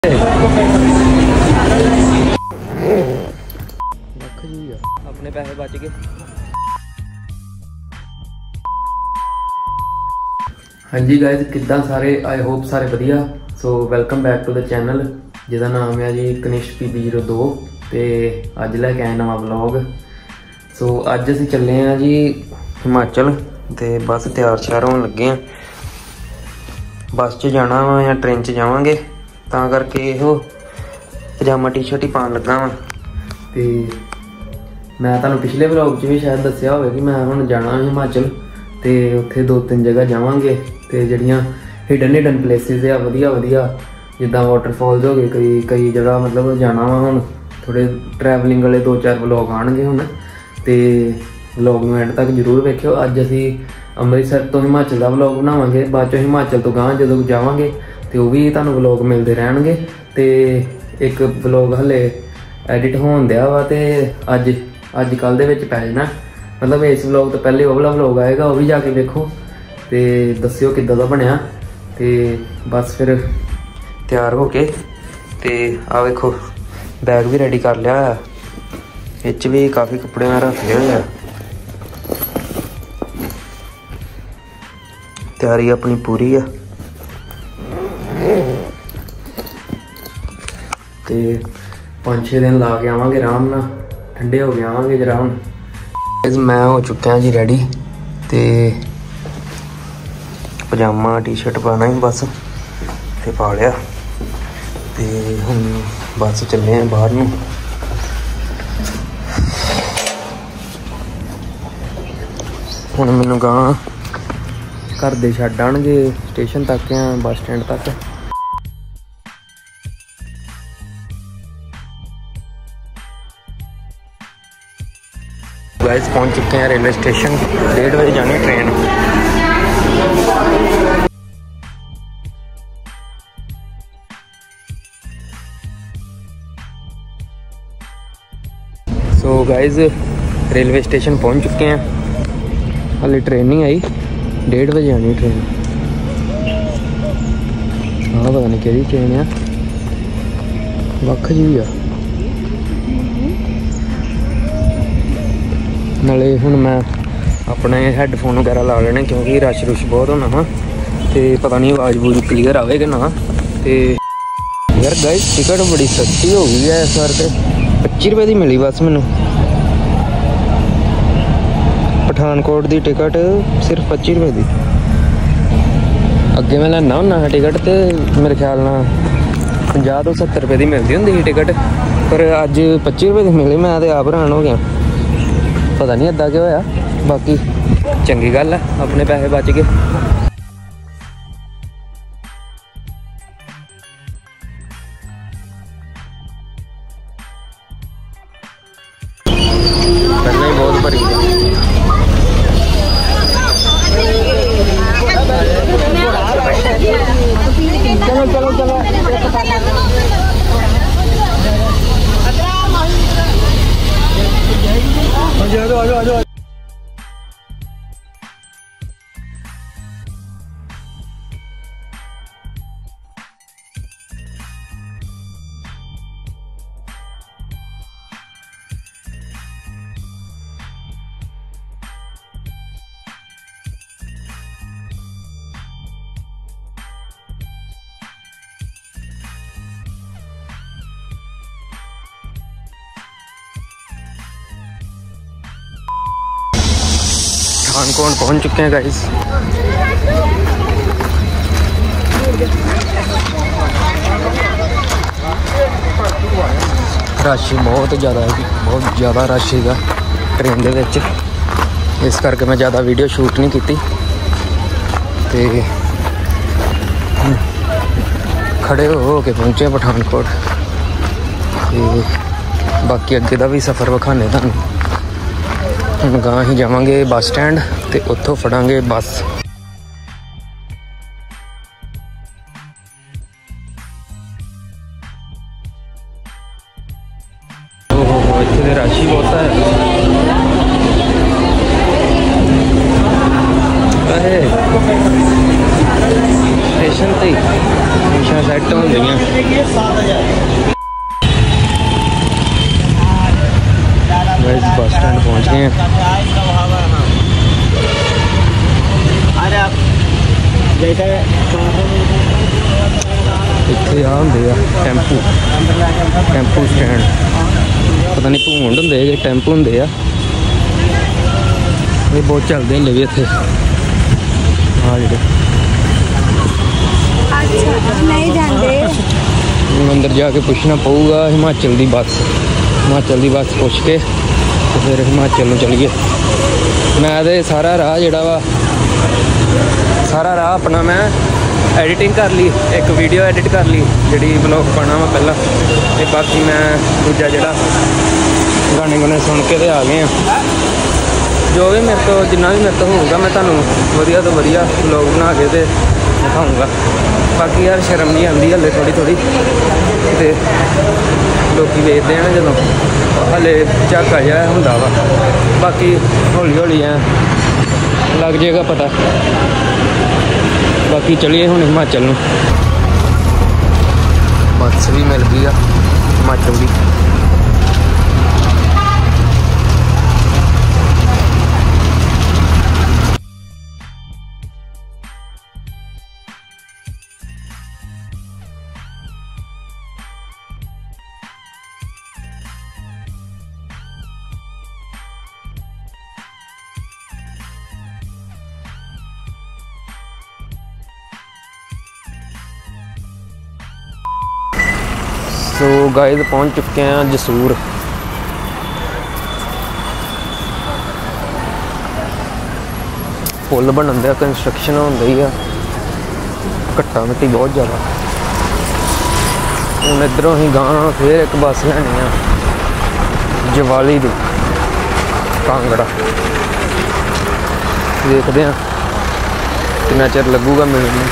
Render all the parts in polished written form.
अपने पैसे बच गए। हाँ जी गाइज, किद्दां सारे? आई होप सारे वधिया। So welcome back to the channel जिहदा नाम है जी कनिष्क PB02 ते अज लैके आए नवा ब्लॉग। सो अज असीं चले हैं जी हिमाचल ते बस तैयार श्यार होने लगे हैं। बस च जाना वा या ट्रेन च जावांगे, तां करके इहो पजामा टी-शर्ट ही पान लगा वा। ते मैं तुहानूं पिछले ब्लॉग च भी शायद दस्सिया होवे कि मैं हुण जाना हिमाचल ते उत्थे 2-3 जगह जावांगे ते जिहड़ियां हिडन प्लेसिस आ वधिया जिद्दां वाटरफॉल्स हो गए, कई जगह मतलब जाना वा। हुण थोड़े ट्रैवलिंग वाले 2-4 ब्लॉग आउणगे हुण ते ब्लॉग नूं एंड तक जरूर वेखिओ। अज असीं अमृतसर तो हिमाचल का ब्लॉग बनावांगे, बाद चों हिमाचल तो गांह जदों जावांगे ते ओह भी तुहानूं ब्लॉग मिलदे रहणगे। ते एक ब्लॉग हले एडिट होण दिया वा ते अज कल दे विच पै जाना। मतलब इस ब्लॉग तो पहले वो वाला ब्लॉग आएगा, वह भी जाके देखो ते दस्सिओ किद्दां दा बनिया। ते बस फिर तैयार हो के ते आ वेखो बैग भी रेडी कर लिया है, इच भी काफ़ी कपड़े मैं रख लिए हुए। तैयारी अपनी पूरी है ते 5-6 दिन ला के आवांगे आराम नाल, ठंडे हो के आवांगे जरा। हुण मैं हो चुका जी रेडी ते पजामा टी-शर्ट पाना ही बस ते पा लिया ते हुण बस चले हैं बाहर नूं। हुण मैनूं गांह घर दे छड्ड आउणगे स्टेशन तक या बस स्टैंड तक। गाइस पहुंच चुके हैं रेलवे स्टेशन, 1:30 बजे जानी train. So guys railway station पहुंच चुके हैं, हाले ट्रेन नहीं आई, 1:30 बजे आनी ट्रेन। हाँ पता नहीं कि ट्रेन है, वक्ख जी आ। नाले हुण मैं अपने हैडफोन वगैरह ला लेने क्योंकि रश रुश बहुत होना हाँ, तो पता नहीं आवाज़ बूज क्लीयर आवे कि ना। तो यार गाइस टिकट बड़ी सस्ती हो गई है इस बार, तो 25 रुपए की मिली बस मैनू। पठानकोट की टिकट सिर्फ 25 रुपए की। अगे मैं लैना होना टिकट तो मेरे ख्याल ना 50 तो 70 रुपए की मिलती होंगी टिकट, पर अज 25 रुपए की मिली। मैं तो आप हैरान हो गया, पता नहीं अद्दा क्या होया। बाकी चंगी गल है, अपने पैसे बच गए। पहले ही बहुत भरी चलो आजो। पठानकोट पहुंच चुके हैं गाइस। रश बहुत ज़्यादा रश है ट्रेन दे विच, इस करके मैं ज़्यादा वीडियो शूट नहीं की। ते खड़े हो के पहुंचे पठानकोट ते बाकी अगे का भी सफ़र विखाने तुहानूं। हम गांह ही जावांगे बस स्टैंड ते उत्थों फड़ांगे बस। इतने रश ही बहुत है। स्टेशन ते ਸੈੱਟ ਹੁੰਦੀਆਂ। बस स्टैंड पहुंच गए हैं। इत्थे आ हुंदे आ टैंपू स्टैंड, पता नहीं भूंड हुंदे कि टैंपू हुंदे आ, ये बहुत चलते हैं भी इत्थे। हाँ जी नहीं जाते, अंदर जाके पूछना पऊगा। हिमाचल की बस पुछ के तो फिर हिमाचल में चलिए। मैं तो सारा राह जड़ा वा सारा राह अपना मैं एडिटिंग कर ली, एक वीडियो एडिट कर ली जी ब्लॉग पाना वा पहला, तो बाकी मैं दूजा जड़ा गाने गुने सुन के तो आ गए हैं। जो भी मेरे तो जिन्ना भी मेरे तो होगा मैं तुहानू वधिया तो वधिया ब्लॉग बना के तो दिखाऊँगा। बाकी यार शर्म नहीं आती हले थोड़ी तो लोग वेखते हैं ना जो हले झाका जहा होंदा वा, बाकी हौली हौली लग जाएगा पता। बाकी चलिए हुण हिमाचल नूं, बस भी मिल गई आ हिमाचल की। सो गाइस पहुंच चुके हैं जसूर। पुल बनन दिया, कंस्ट्रक्शन हो रही है, घट्टा मिट्टी बहुत ज़्यादा। हूँ इधरों ही गाँव फिर एक बस लैनी है जवाली दी कांगड़ा, देखते हैं कितना चिर लगूगा मिलने।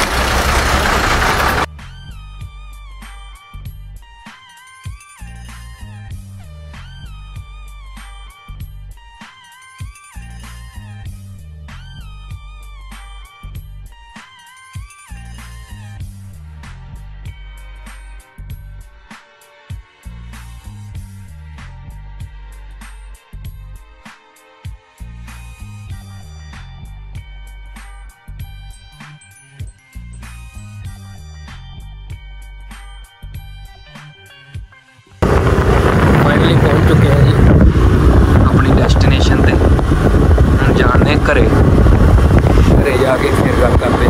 फाइनली पहुंच चुके हैं जी अपनी डेस्टिनेशन पे। हम जाने घरे जाके फिर गल करते।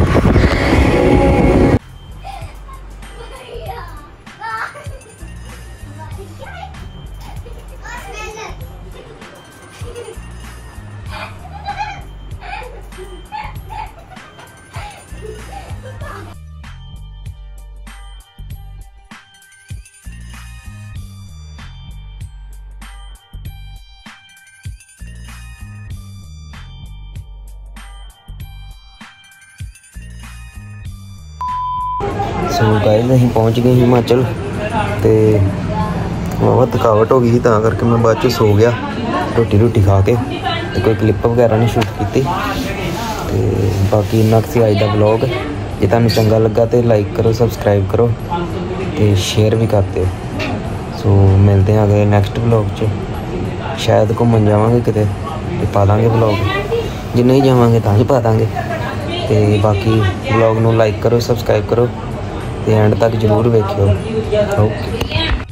सो गाइस असीं पहुँच गए हिमाचल, तो बहुत थकावट हो गई थी, तां करके मैं बाद सो गया रोटी खा के, तो कोई क्लिप वगैरह नहीं शूट की। तो बाकी इन्ना सी अज का ब्लॉग, जे तुहानूं चंगा लगा तो लाइक करो, सबसक्राइब करो तो शेयर भी कर दो। सो मिलते हैं अगले नैक्सट ब्लॉग च, शायद घूमन जावांगे किते तो पा दांगे ब्लॉग, जे नहीं जावांगे तां भी पा दांगे। तो बाकी ब्लॉग नूं लाइक करो, सबसक्राइब करो, एंड तक जरूर वेखियो। ओके।